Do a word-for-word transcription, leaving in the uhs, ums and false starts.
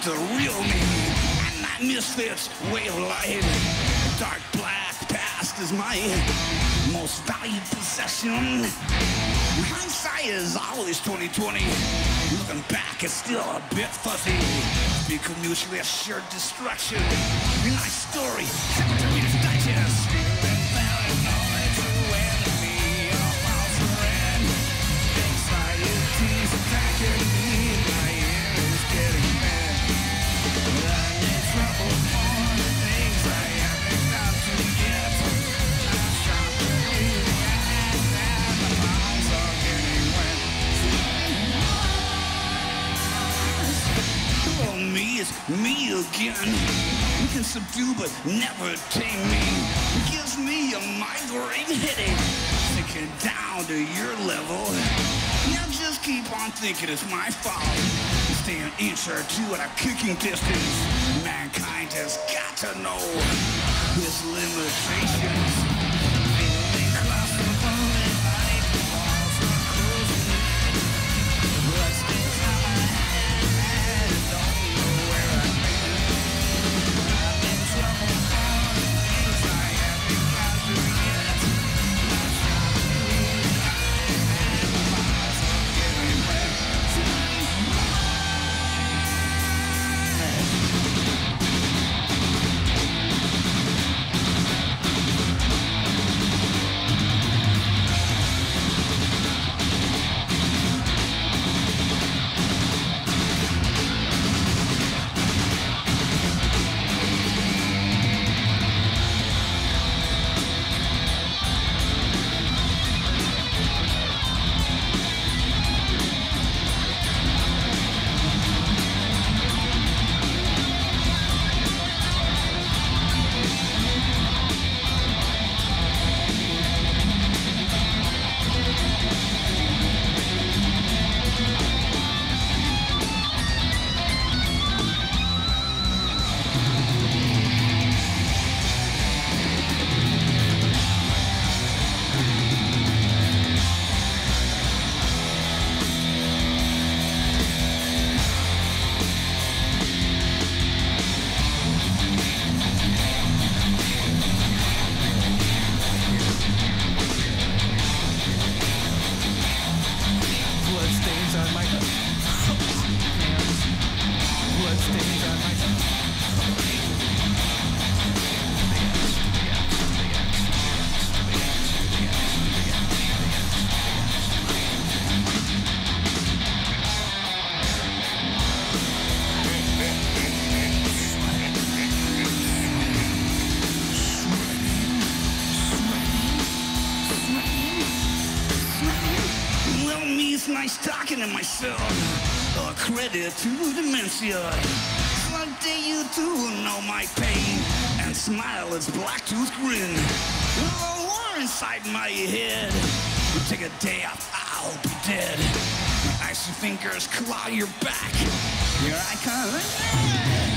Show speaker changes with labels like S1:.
S1: the real me, and my misfits way of life. Dark black past is my most valued possession. Hindsight is always twenty twenty. Looking back, it's still a bit fuzzy. Speak of mutually assured destruction. In my story, Cemetery's Digest. And there is no true enemy of my friend. Anxiety's attacking me. My ear is getting bad. I need trouble for the things I haven't got to get. I'm shot to leave the hand and the palms are getting wet. Oh, me is me again. You can subdue but never tame me. It gives me a migraine headache, thinking down to your level. Now just keep on thinking it's my fault. Stay an inch or two at a kicking distance. Mankind has got to know his limitations. Feeling claustrophobic like the walls are closing in. Bloodstains on my hand, I don't know where I've been. I'm in trouble for the things I haven't got through yet. I'm shot through the eye and the bars are getting wet. Bloodstains on my hands. Bloodstains on my Well, me's nice talking to myself. A credit to dementia. Someday you too know my pain and smile its black tooth grin. A war inside my head. You take a day off, I'll be dead. My icy fingers claw your back. Here I come.